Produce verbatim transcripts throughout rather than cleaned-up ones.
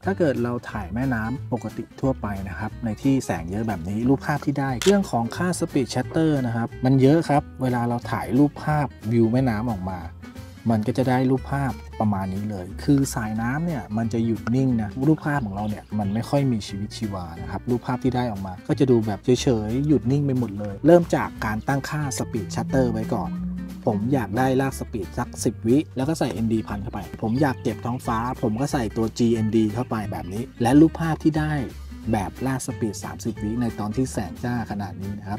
ถ้าเกิดเราถ่ายแม่น้ำปกติทั่วไปนะครับในที่แสงเยอะแบบนี้รูปภาพที่ได้เรื่องของค่า Speed Shutter นะครับมันเยอะครับเวลาเราถ่ายรูปภาพวิวแม่น้ำออกมามันก็จะได้รูปภาพประมาณนี้เลยคือสายน้ำเนี่ยมันจะหยุดนิ่งนะรูปภาพของเราเนี่ยมันไม่ค่อยมีชีวิตชีวานะครับรูปภาพที่ได้ออกมาก็จะดูแบบเฉยๆหยุดนิ่งไปหมดเลยเริ่มจากการตั้งค่า Speed Shutter ไว้ก่อนผมอยากได้ลากสปีดสักสิบวิแล้วก็ใส่ เอ็น ดี พันเข้าไปผมอยากเก็บท้องฟ้าผมก็ใส่ตัว จี เอ็น ดี เข้าไปแบบนี้และรูปภาพที่ได้แบบลากสปีดสามสิบวิในตอนที่แสงจ้าขนาดนี้นะครับ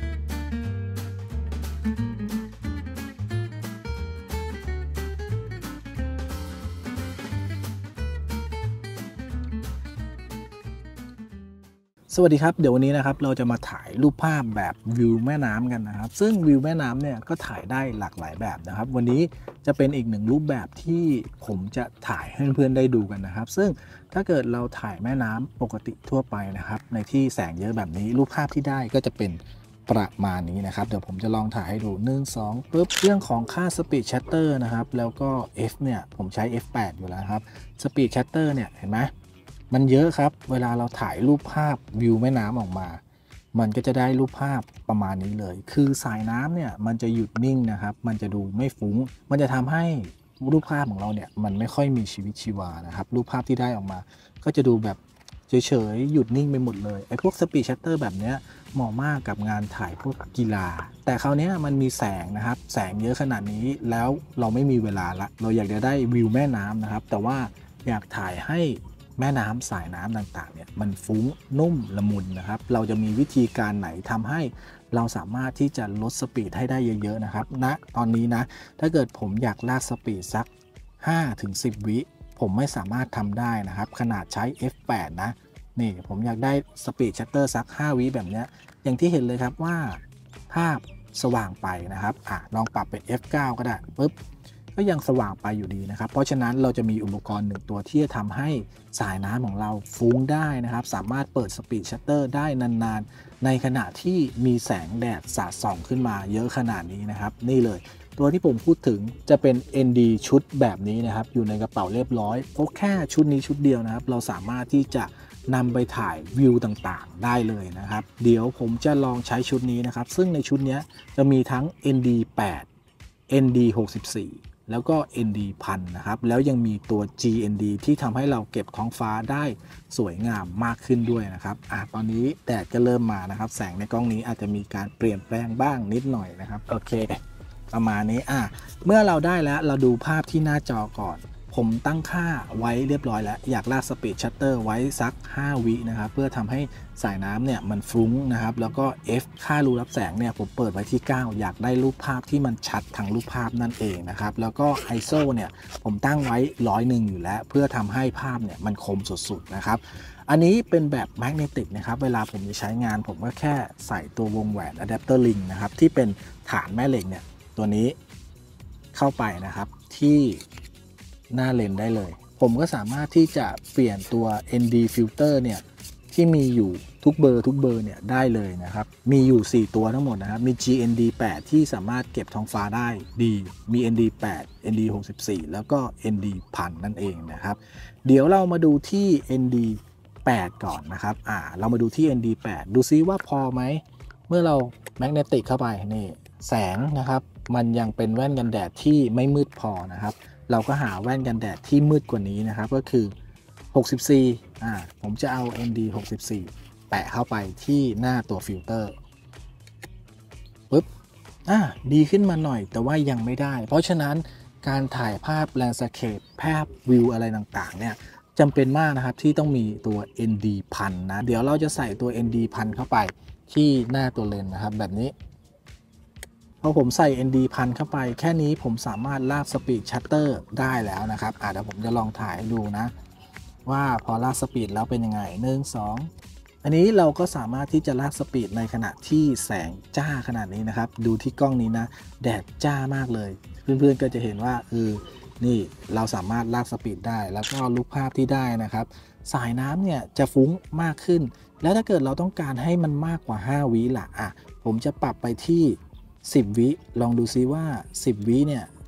สวัสดีครับเดี๋ยววันนี้นะครับเราจะมาถ่ายรูปภาพแบบวิวแม่น้ำกันนะครับซึ่งวิวแม่น้ำเนี่ยก็ถ่ายได้หลากหลายแบบนะครับวันนี้จะเป็นอีกหนึ่งรูปแบบที่ผมจะถ่ายให้เพื่อนๆได้ดูกันนะครับซึ่งถ้าเกิดเราถ่ายแม่น้ำปกติทั่วไปนะครับในที่แสงเยอะแบบนี้รูปภาพที่ได้ก็จะเป็นประมาณนี้นะครับเดี๋ยวผมจะลองถ่ายให้ดูหนึ่ง สองปุ๊บเรื่องของค่า Speed Shutter นะครับแล้วก็ F เนี่ยผมใช้ เอฟ แปด อยู่แล้วครับ Speed Shutter เนี่ยเห็นไหมมันเยอะครับเวลาเราถ่ายรูปภาพวิวแม่น้ำออกมามันก็จะได้รูปภาพประมาณนี้เลยคือสายน้ำเนี่ยมันจะหยุดนิ่งนะครับมันจะดูไม่ฟุ้งมันจะทำให้รูปภาพของเราเนี่ยมันไม่ค่อยมีชีวิตชีวานะครับรูปภาพที่ได้ออกมาก็จะดูแบบเฉยๆหยุดนิ่งไปหมดเลยไอ้พวก Speed Shutter แบบเนี้ยเหมาะมากกับงานถ่ายพวกกีฬาแต่คราวนี้มันมีแสงนะครับแสงเยอะขนาดนี้แล้วเราไม่มีเวลาละเราอยากจะได้วิวแม่น้ำนะครับแต่ว่าอยากถ่ายให้แม่น้ำสายน้ำต่างๆเนี่ยมันฟุ้งนุ่มละมุนนะครับเราจะมีวิธีการไหนทำให้เราสามารถที่จะลดสปีดให้ได้เยอะๆนะครับณนะตอนนี้นะถ้าเกิดผมอยากลากสปีดสัก ห้าถึงสิบ วิผมไม่สามารถทำได้นะครับขนาดใช้ เอฟ แปด นะนี่ผมอยากได้สปีดชัตเตอร์สักห้าวิแบบนี้อย่างที่เห็นเลยครับว่าภาพสว่างไปนะครับอ่ะลองปรับเป็น เอฟ เก้า ก็ได้ปุ๊บก็ยังสว่างไปอยู่ดีนะครับเพราะฉะนั้นเราจะมีอุปกรณ์หนึ่งตัวที่จะทำให้สายน้ำของเราฟุ้งได้นะครับสามารถเปิดสปีดชัตเตอร์ได้นานๆในขณะที่มีแสงแดดสาดส่องขึ้นมาเยอะขนาดนี้นะครับนี่เลยตัวที่ผมพูดถึงจะเป็น เอ็น ดี ชุดแบบนี้นะครับอยู่ในกระเป๋าเรียบร้อยเพราะแค่ชุดนี้ชุดเดียวนะครับเราสามารถที่จะนำไปถ่ายวิวต่างๆได้เลยนะครับเดี๋ยวผมจะลองใช้ชุดนี้นะครับซึ่งในชุดนี้จะมีทั้ง เอ็น ดี แปด เอ็น ดี หกสิบสี่แล้วก็ เอ็น ดี หนึ่งพัน นะครับแล้วยังมีตัว จี เอ็น ดี ที่ทำให้เราเก็บท้องฟ้าได้สวยงามมากขึ้นด้วยนะครับอ่ะตอนนี้แดดก็เริ่มมานะครับแสงในกล้องนี้อาจจะมีการเปลี่ยนแปลงบ้างนิดหน่อยนะครับโอเคประมาณนี้อ่ะเมื่อเราได้แล้วเราดูภาพที่หน้าจอก่อนผมตั้งค่าไว้เรียบร้อยแล้วอยากลากสปีดชัตเตอร์ไว้สักห้าวินะครับเพื่อทำให้สายน้ำเนี่ยมันฟุ้งนะครับแล้วก็ F ค่ารูรับแสงเนี่ยผมเปิดไว้ที่เก้าอยากได้รูปภาพที่มันชัดทั้งรูปภาพนั่นเองนะครับแล้วก็ ไอ เอส โอ เนี่ยผมตั้งไว้ร้อยหนึ่งอยู่แล้วเพื่อทำให้ภาพเนี่ยมันคมสุดๆนะครับอันนี้เป็นแบบแมกเนติกนะครับเวลาผมจะใช้งานผมก็แค่ใส่ตัววงแหวนอะแดปเตอร์ลิงนะครับที่เป็นฐานแม่เหล็กเนี่ยตัวนี้เข้าไปนะครับที่หน้าเลนได้เลยผมก็สามารถที่จะเปลี่ยนตัว เอ็น ดี filter เนี่ยที่มีอยู่ทุกเบอร์ทุกเบอร์เนี่ยได้เลยนะครับมีอยู่สี่ตัวทั้งหมดนะครับมี จี เอ็น ดี แปด ที่สามารถเก็บท้องฟ้าได้ดีมี เอ็น ดี แปด เอ็น ดี หกสิบสี่ แล้วก็ เอ็น ดี หนึ่งพัน นั่นเองนะครับเดี๋ยวเรามาดูที่ เอ็น ดี แปด ก่อนนะครับอ่าเรามาดูที่ เอ็น ดี แปด ดูซิว่าพอไหมเมื่อเราแมกเนติกเข้าไปนี่แสงนะครับมันยังเป็นแว่นกันแดดที่ไม่มืดพอนะครับเราก็หาแว่นกันแดดที่มืดกว่านี้นะครับก็คือหกสิบสี่อ่าผมจะเอา เอ็น ดี หกสิบสี่แปะเข้าไปที่หน้าตัวฟิลเตอร์ปุ๊บอ่าดีขึ้นมาหน่อยแต่ว่ายังไม่ได้เพราะฉะนั้นการถ่ายภาพแลนด์สเคปภาพวิวอะไรต่างๆเนี่ยจำเป็นมากนะครับที่ต้องมีตัว เอ็น ดี หนึ่งพัน นะเดี๋ยวเราจะใส่ตัว เอ็น ดี หนึ่งพัน เข้าไปที่หน้าตัวเลนส์นะครับแบบนี้พอผมใส่ เอ็น ดี หนึ่งพัน เข้าไปแค่นี้ผมสามารถลากสปีดชัตเตอร์ได้แล้วนะครับอ่ะเดี๋ยวผมจะลองถ่ายให้ดูนะว่าพอลากสปีดแล้วเป็นยังไงหนึ่ง สองอันนี้เราก็สามารถที่จะลากสปีดในขณะที่แสงจ้าขนาดนี้นะครับดูที่กล้องนี้นะแดดจ้ามากเลยเพื่อนๆก็จะเห็นว่าเออนี่เราสามารถลากสปีดได้แล้วก็รูปภาพที่ได้นะครับสายน้ำเนี่ยจะฟุ้งมากขึ้นแล้วถ้าเกิดเราต้องการให้มันมากกว่าห้าวิล่ะอ่ะผมจะปรับไปที่สิบวิลองดูซิว่าสิบวิเนี่ย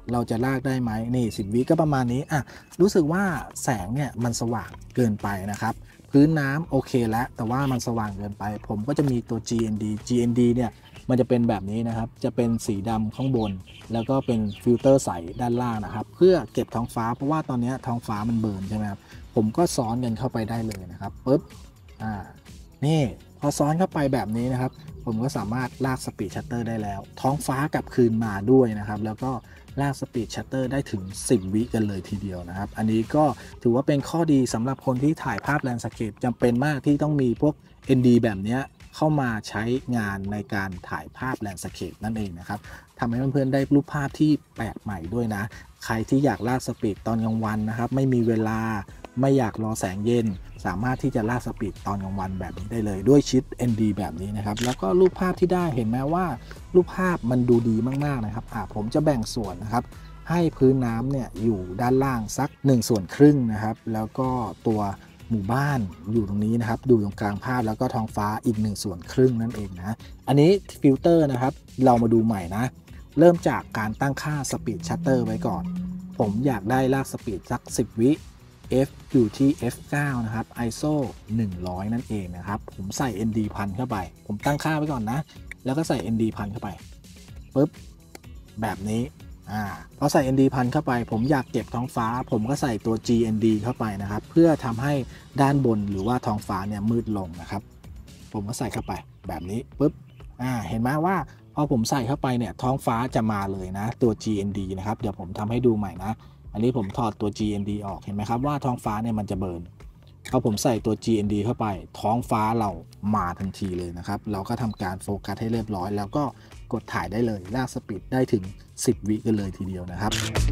เราจะลากได้ไหมนี่สิบวิก็ประมาณนี้อ่ะรู้สึกว่าแสงเนี่ยมันสว่างเกินไปนะครับพื้นน้ำโอเคแล้วแต่ว่ามันสว่างเกินไปผมก็จะมีตัว จี เอ็น ดี จี เอ็น ดี เนี่ยมันจะเป็นแบบนี้นะครับจะเป็นสีดำข้างบนแล้วก็เป็นฟิลเตอร์ใสด้านล่างนะครับเพื่อเก็บท้องฟ้าเพราะว่าตอนนี้ท้องฟ้ามันเบิร์นใช่ไหมครับผมก็ซ้อนกันเข้าไปได้เลยนะครับปุ๊บอ่านี่พอซ้อนเข้าไปแบบนี้นะครับผมก็สามารถลากสปีดชัตเตอร์ได้แล้วท้องฟ้ากลับคืนมาด้วยนะครับแล้วก็ลากสปีดชัตเตอร์ได้ถึงสิบวิกันเลยทีเดียวนะครับอันนี้ก็ถือว่าเป็นข้อดีสำหรับคนที่ถ่ายภาพแลนด์สเคปจำเป็นมากที่ต้องมีพวก เอ็น ดี แบบนี้เข้ามาใช้งานในการถ่ายภาพแลนด์สเคปนั่นเองนะครับทำให้เพื่อนๆได้รูปภาพที่แปลกใหม่ด้วยนะใครที่อยากลากสปีดตอนกลางวันนะครับไม่มีเวลาไม่อยากรอแสงเย็นสามารถที่จะลากสปีดตอนกลางวันแบบนี้ได้เลยด้วยชิด เอ็น ดี แบบนี้นะครับแล้วก็รูปภาพที่ได้เห็นไหมว่ารูปภาพมันดูดีมากๆนะครับอ่ะผมจะแบ่งส่วนนะครับให้พื้นน้ำเนี่ยอยู่ด้านล่างสักหนึ่งส่วนครึ่งนะครับแล้วก็ตัวหมู่บ้านอยู่ตรงนี้นะครับดูตรงกลางภาพแล้วก็ท้องฟ้าอีกหนึ่งส่วนครึ่งนั่นเองนะอันนี้ฟิลเตอร์นะครับเรามาดูใหม่นะเริ่มจากการตั้งค่าสปีดชัตเตอร์ไว้ก่อนผมอยากได้ลากสปีดสักสิบวิ F อยู่ที่ เอฟ เก้า นะครับ ไอ เอส โอ หนึ่งร้อยนั่นเองนะครับผมใส่ เอ็น ดี พันเข้าไปผมตั้งค่าไว้ก่อนนะแล้วก็ใส่ เอ็น ดี พันเข้าไปปุ๊บแบบนี้อ่าพอใส่ เอ็น ดี พันเข้าไปผมอยากเก็บท้องฟ้าผมก็ใส่ตัว จี เอ็น ดี เข้าไปนะครับเพื่อทำให้ด้านบนหรือว่าท้องฟ้าเนี่ยมืดลงนะครับผมก็ใส่เข้าไปแบบนี้ปุ๊บอ่าเห็นไหมว่าพอผมใส่เข้าไปเนี่ยท้องฟ้าจะมาเลยนะตัว จี เอ็น ดี นะครับเดี๋ยวผมทำให้ดูใหม่นะอันนี้ผมถอดตัว จี เอ็น ดี ออกเห็นไหมครับว่าท้องฟ้าเนี่ยมันจะเบิร์นพอผมใส่ตัว จี เอ็น ดี เข้าไปท้องฟ้าเรามาทันทีเลยนะครับเราก็ทำการโฟกัสให้เรียบร้อยแล้วก็กดถ่ายได้เลยลากสปีดได้ถึงสิบวิกันเลยทีเดียวนะครับ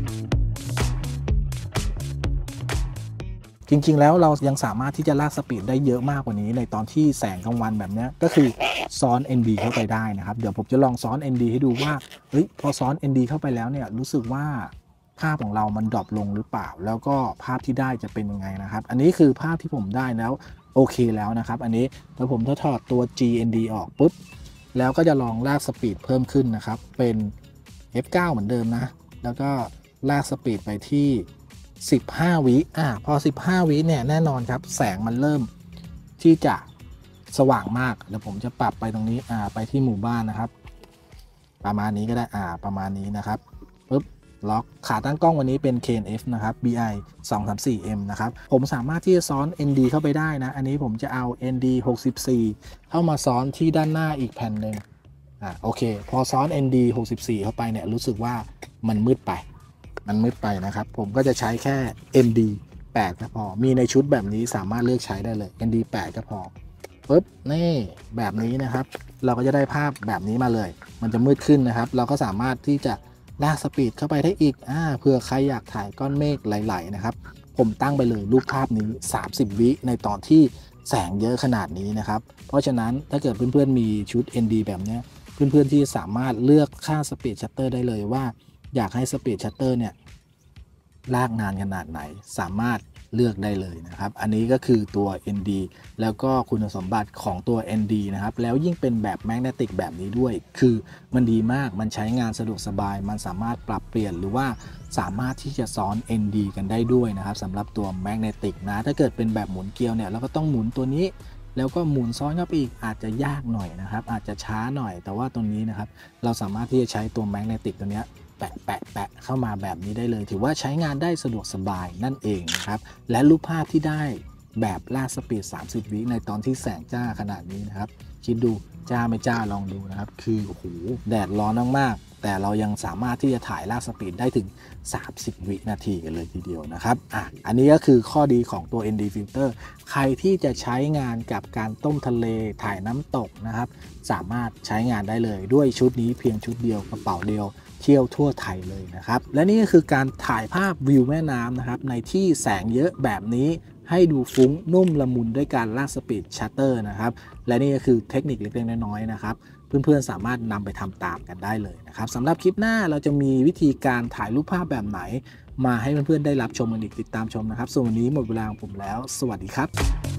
จริงๆแล้วเรายังสามารถที่จะลากสปีดได้เยอะมากกว่านี้ในตอนที่แสงกลางวันแบบนี้ก็คือซ้อน เอ็น ดี เข้าไปได้นะครับเดี๋ยวผมจะลองซ้อน เอ็น ดี ให้ดูว่าเฮ้ยพอซ้อน เอ็น ดี เข้าไปแล้วเนี่ยรู้สึกว่าภาพของเรามันดรอปลงหรือเปล่าแล้วก็ภาพที่ได้จะเป็นยังไงนะครับอันนี้คือภาพที่ผมได้แล้วโอเคแล้วนะครับอันนี้แล้วผมถ้าถอดตัว จี เอ็น ดี ออกปุ๊บแล้วก็จะลองลากสปีดเพิ่มขึ้นนะครับเป็น เอฟ เก้า เหมือนเดิมนะแล้วก็ลากสปีดไปที่สิบห้าวิอ่ะพอสิบห้าวิเนี่ยแน่นอนครับแสงมันเริ่มที่จะสว่างมากเดี๋ยวผมจะปรับไปตรงนี้อ่าไปที่หมู่บ้านนะครับประมาณนี้ก็ได้อ่าประมาณนี้นะครับปุ๊บล็อกขาตั้งกล้องวันนี้เป็น เค เอ็น เอฟ นะครับ บี ไอ สอง สาม สี่ เอ็ม นะครับผมสามารถที่จะซ้อน เอ็น ดี เข้าไปได้นะอันนี้ผมจะเอา เอ็น ดี หกสิบสี่เข้ามาซ้อนที่ด้านหน้าอีกแผ่นหนึ่งอ่าโอเคพอซ้อน เอ็น ดี หกสิบสี่เข้าไปเนี่ยรู้สึกว่ามันมืดไปมันมืดไปนะครับผมก็จะใช้แค่ เอ็น ดี แปดก็พอมีในชุดแบบนี้สามารถเลือกใช้ได้เลย เอ็น ดี แปดก็พอปุ๊บนี่แบบนี้นะครับเราก็จะได้ภาพแบบนี้มาเลยมันจะมืดขึ้นนะครับเราก็สามารถที่จะลากสปีดเข้าไปได้อีกอ่าเผื่อใครอยากถ่ายก้อนเมฆไหลๆนะครับผมตั้งไปเลยรูปภาพนี้สามสิบวิในตอนที่แสงเยอะขนาดนี้นะครับเพราะฉะนั้นถ้าเกิดเพื่อนๆมีชุด เอ็น ดี แบบนี้เพื่อนๆที่สามารถเลือกค่าสปีดชัตเตอร์ได้เลยว่าอยากให้สปีดชัตเตอร์เนี่ยลากนานขนาดไหนสามารถเลือกได้เลยนะครับอันนี้ก็คือตัว เอ็น ดี แล้วก็คุณสมบัติของตัว เอ็น ดี นะครับแล้วยิ่งเป็นแบบแมกเนติกแบบนี้ด้วยคือมันดีมากมันใช้งานสะดวกสบายมันสามารถปรับเปลี่ยนหรือว่าสามารถที่จะซ้อน เอ็น ดี กันได้ด้วยนะครับสำหรับตัวแมกเนติกนะถ้าเกิดเป็นแบบหมุนเกลียวเนี่ยเราก็ต้องหมุนตัวนี้แล้วก็หมุนซ้อนเข้าไปอีกอาจจะยากหน่อยนะครับอาจจะช้าหน่อยแต่ว่าตรงนี้นะครับเราสามารถที่จะใช้ตัวแมกเนติกตัวนี้แปะแปะแปะเข้ามาแบบนี้ได้เลยถือว่าใช้งานได้สะดวกสบายนั่นเองนะครับและรูปภาพที่ได้แบบลากสปีดสามสิบวิในตอนที่แสงจ้าขนาดนี้นะครับคิดดูจ้าไม่จ้าลองดูนะครับคือโอ้โหแดดร้อนมากๆแต่เรายังสามารถที่จะถ่ายลากสปีดได้ถึงสามสิบวินาทีกันเลยทีเดียวนะครับอ่ะอันนี้ก็คือข้อดีของตัว เอ็น ดี Filter ใครที่จะใช้งานกับการต้มทะเลถ่ายน้ำตกนะครับสามารถใช้งานได้เลยด้วยชุดนี้เพียงชุดเดียวกระเป๋าเดียวเที่ยวทั่วไทยเลยนะครับและนี่ก็คือการถ่ายภาพวิวแม่น้ำนะครับในที่แสงเยอะแบบนี้ให้ดูฟุ้งนุ่มละมุนด้วยการลากสปีดชัตเตอร์นะครับและนี่ก็คือเทคนิคเล็กๆน้อยๆนะครับเพื่อนๆสามารถนำไปทำตามกันได้เลยนะครับสำหรับคลิปหน้าเราจะมีวิธีการถ่ายรูปภาพแบบไหนมาให้เพื่อนๆได้รับชมกันอีกติดตามชมนะครับส่วนวันนี้หมดเวลาของผมแล้วสวัสดีครับ